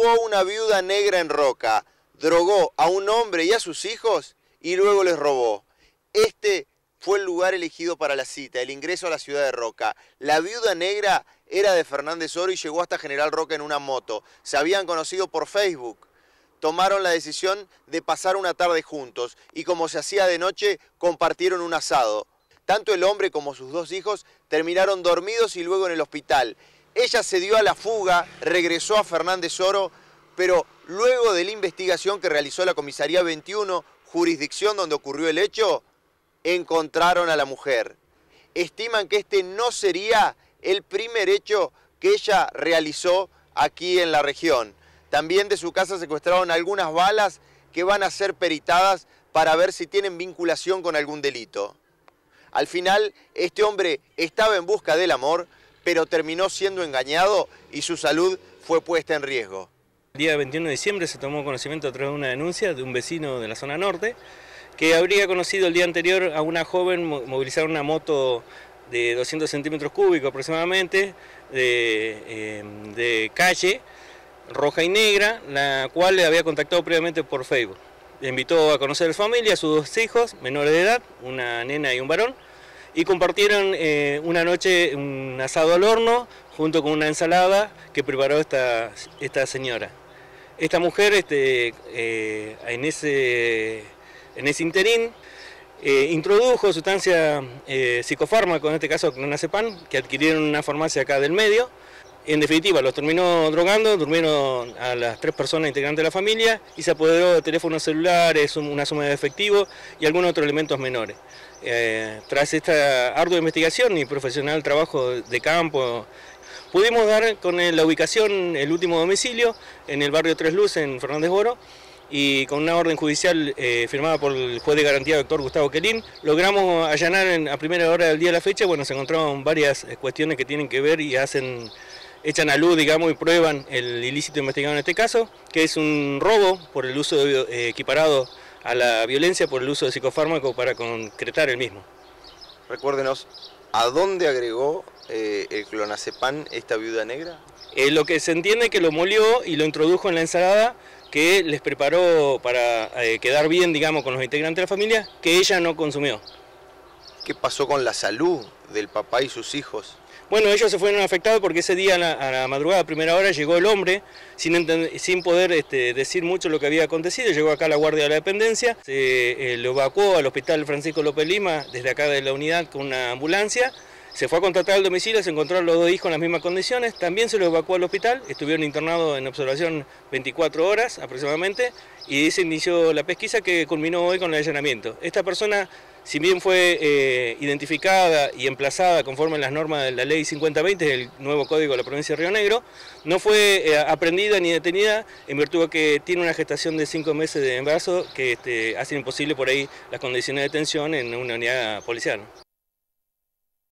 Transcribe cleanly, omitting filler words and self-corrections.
robó a una viuda negra en Roca, drogó a un hombre y a sus hijos y luego les robó. Este fue el lugar elegido para la cita, el ingreso a la ciudad de Roca. La viuda negra era de Fernández Oro y llegó hasta General Roca en una moto. Se habían conocido por Facebook. Tomaron la decisión de pasar una tarde juntos y como se hacía de noche, compartieron un asado. Tanto el hombre como sus dos hijos terminaron dormidos y luego en el hospital. Ella se dio a la fuga, regresó a Fernández Oro, pero luego de la investigación que realizó la Comisaría 21, jurisdicción donde ocurrió el hecho, encontraron a la mujer. Estiman que este no sería el primer hecho que ella realizó aquí en la región. También de su casa secuestraron algunas balas que van a ser peritadas para ver si tienen vinculación con algún delito. Al final, este hombre estaba en busca del amor, pero terminó siendo engañado y su salud fue puesta en riesgo. El día 21 de diciembre se tomó conocimiento a través de una denuncia de un vecino de la zona norte que habría conocido el día anterior a una joven movilizar una moto de 200 centímetros cúbicos aproximadamente, de calle, roja y negra, la cual le había contactado previamente por Facebook. Le invitó a conocer a su familia, a sus dos hijos menores de edad, una nena y un varón, y compartieron una noche un asado al horno junto con una ensalada que preparó esta señora. Esta mujer en ese interín introdujo sustancia psicofármaco, en este caso clonazepam, que adquirieron en una farmacia acá del medio. En definitiva, los terminó drogando, durmieron a las 3 personas integrantes de la familia y se apoderó de teléfonos celulares, una suma de efectivo y algunos otros elementos menores. Tras esta ardua investigación y profesional trabajo de campo, pudimos dar con la ubicación, el último domicilio, en el barrio Tres Luces, en Fernández Oro, y con una orden judicial firmada por el juez de garantía, doctor Gustavo Quelín, logramos allanar a primera hora del día de la fecha. Bueno, se encontraron varias cuestiones que tienen que ver y echan a luz, digamos, y prueban el ilícito investigado en este caso, que es un robo por el uso equiparado a la violencia por el uso de psicofármaco para concretar el mismo. Recuérdenos, ¿a dónde agregó el clonazepam esta viuda negra? Lo que se entiende es que lo molió y lo introdujo en la ensalada que les preparó para quedar bien, digamos, con los integrantes de la familia, que ella no consumió. ¿Qué pasó con la salud del papá y sus hijos? Bueno, ellos se fueron afectados porque ese día a la madrugada, a primera hora, llegó el hombre sin poder decir mucho lo que había acontecido. Llegó acá la guardia de la dependencia, se lo evacuó al hospital Francisco López Lima desde acá de la unidad con una ambulancia. Se fue a contratar al domicilio, se encontraron los dos hijos en las mismas condiciones, también se los evacuó al hospital, estuvieron internados en observación 24 horas aproximadamente y se inició la pesquisa que culminó hoy con el allanamiento. Esta persona, si bien fue identificada y emplazada conforme a las normas de la ley 5020, el nuevo código de la provincia de Río Negro, no fue aprendida ni detenida en virtud de que tiene una gestación de 5 meses de embarazo que hacen imposible por ahí las condiciones de detención en una unidad policial.